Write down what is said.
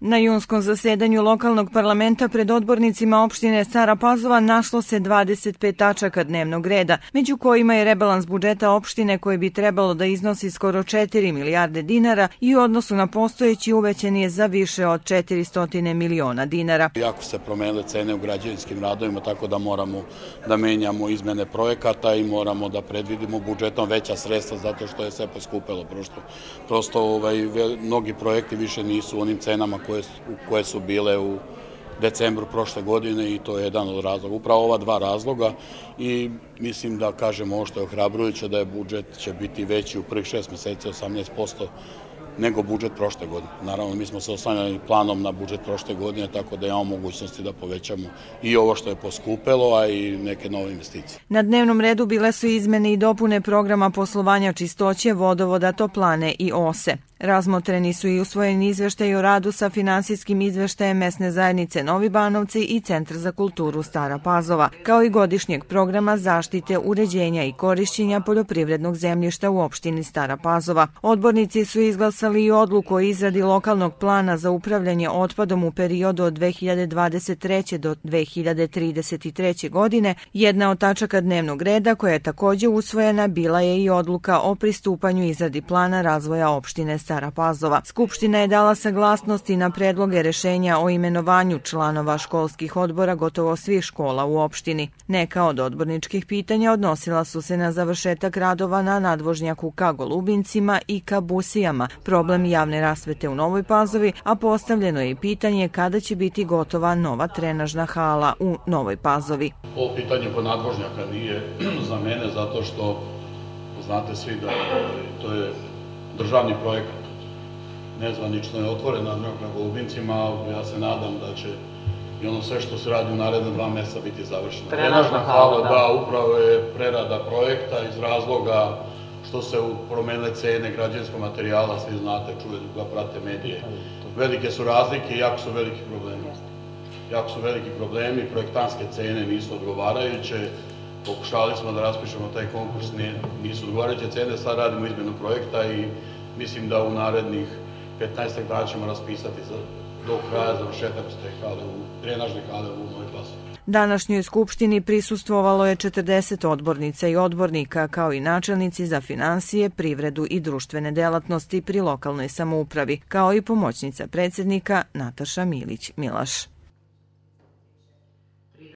Na junskom zasedanju lokalnog parlamenta pred odbornicima opštine Stara Pazova našlo se 25 tačaka dnevnog reda, među kojima je rebalans budžeta opštine koji bi trebalo da iznosi skoro 4 milijarde dinara i u odnosu na postojeći uvećan je za više od 400 miliona dinara. Jako se promenile cene u građevinskim radovima, tako da moramo da menjamo izmene projekata i moramo da predvidimo budžetom veća sredstva zato što je sve poskupelo. Prosto mnogi projekti više nisu u onim cenama koje su bile u decembru prošle godine i to je jedan od razloga. Upravo ova dva razloga i mislim da kažemo ovo što je ohrabrujuće da je budžet će biti veći u prvih 6 meseci 18% nego budžet prošle godine. Naravno, mi smo se oslanjali planom na budžet prošle godine, tako da imamo mogućnosti da povećamo i ovo što je poskupelo, a i neke nove investicije. Na dnevnom redu bile su izmene i dopune programa poslovanja čistoće, vodovoda, toplane i OSE. Razmotreni su i usvojeni izveštaj o radu sa finansijskim izveštajem mesne zajednice Novi Banovci i Centar za kulturu Stara Pazova, kao i godišnjeg programa zaštite, uređenja i korišćenja poljoprivrednog zemljišta u opštini Stara Pazova. Odbornici su izglasali i odluku o izradi lokalnog plana za upravljanje otpadom u periodu od 2023. do 2033. godine. Jedna od tačaka dnevnog reda koja je također usvojena bila je i odluka o pristupanju izradi plana razvoja opštine Stara Pazova. Skupština je dala saglasnost i na predloge rešenja o imenovanju članova školskih odbora gotovo svih škola u opštini. Neka od odborničkih pitanja odnosila su se na završetak radova na nadvožnjaku ka Golubincima i ka Busijama, problem javne rasvete u Novoj Pazovi, a postavljeno je i pitanje kada će biti gotova nova trenažna hala u Novoj Pazovi. Ovo pitanje po nadvožnjaka nije za mene zato što znate svi da to je državni projekat. Nezvanično je otvoren nadvožnjak na Golubincima, ja se nadam da će i ono sve što se radi u naredne 2 meseca biti završeno. Trenažna hala, da, upravo je prerada projekta iz razloga što se promenile cene građevinskog materijala, svi znate, čujete ga, prate medije. Velike su razlike i jako su veliki problemi. Jako su veliki problemi, projektantske cene nisu odgovarajuće, pokušali smo da raspišemo taj konkurs, nisu odgovarajuće cene, sad radimo izmenu projekta i mislim da u narednih 15 dana ćemo raspisati do kraja završetak trenažne hale u Novoj Pazovi. Današnjoj skupštini prisustvovalo je 40 odbornica i odbornika, kao i načelnici za finansije, privredu i društvene delatnosti pri lokalnoj samoupravi, kao i pomoćnica predsjednika Nataša Milić-Milaš.